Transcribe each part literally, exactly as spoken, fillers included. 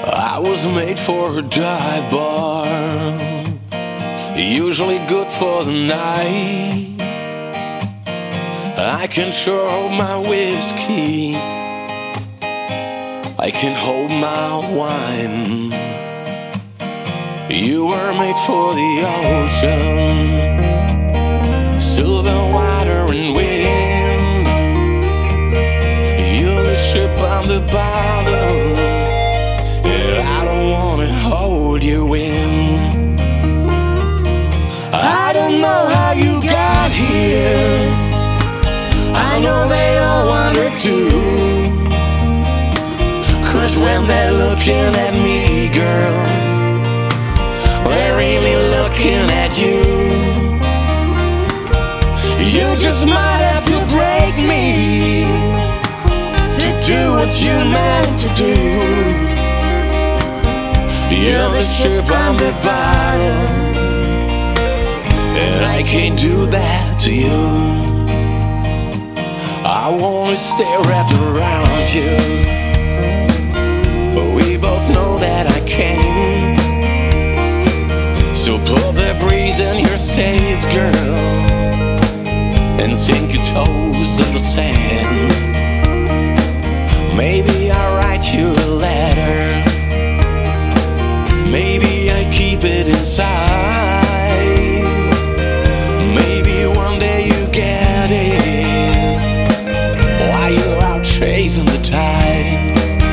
I was made for a dive bar, usually good for the night. I can sure hold my whiskey, I can hold my wine. You were made for the ocean, silver water and wind. You're the ship on the bottom, I don't wanna hold you in. I don't know how you got here, I know they all wonder too. Cause when they're looking at me, girl, they're really looking at you. You just might have to break me to do what you meant to do. You're the ship on the bottom, and I can't do that to you. I wanna stay wrapped around you, but we both know that I can't. So put the breeze in your sails, girl, and sink your toes in the sand. Maybe I'll write you a letter, maybe I keep it inside. Maybe one day you get it while you're out chasing the tide.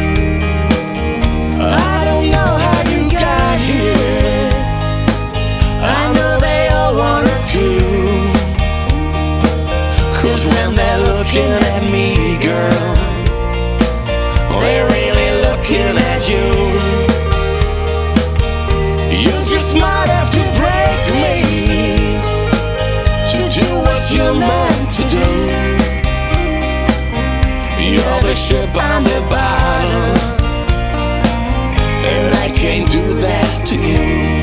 I don't know how you got here, I know they all want it too. Cause when they're looking at me, girl, they're really looking at you. You just might have to break me to do what you're meant to do. You're the ship on the bottom, and I can't do that to you.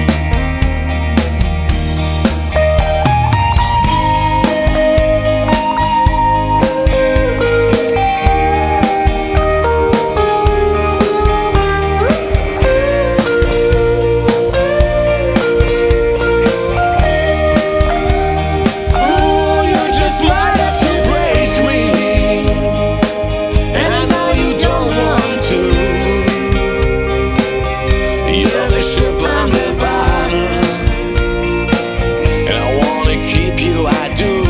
Ship on the bottom, and I wanna keep you, I do.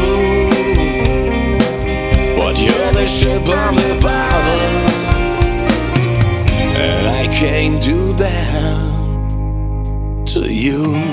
But you're the ship on the bottom, and I can't do that to you.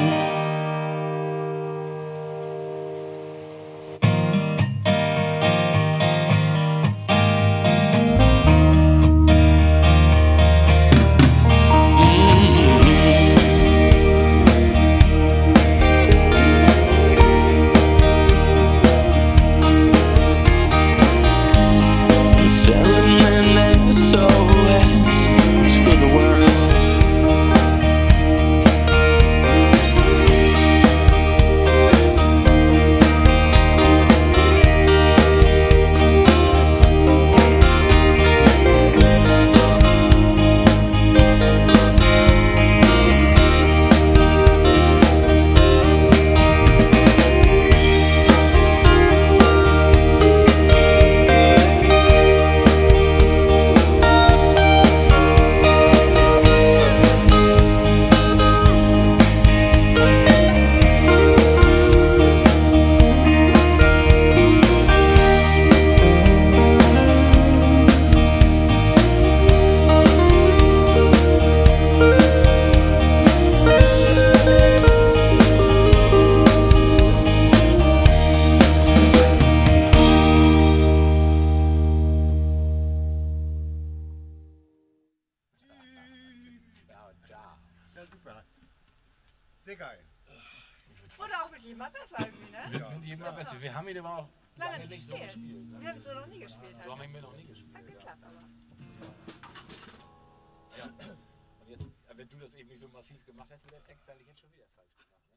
Ja, super. Sehr geil. Wurde auch mit jedem mal besser irgendwie, ne? Ja, mit jedem mal besser. Wir haben ihn aber auch lange lange nicht nicht so gespielt. gespielt. Ne? Wir haben so noch nie gespielt. So Halt. haben wir noch nie gespielt. Hat geklappt, aber. Ja. Und jetzt, wenn du das eben nicht so massiv gemacht hast mit der Text, hätte ich jetzt schon wieder falsch gemacht.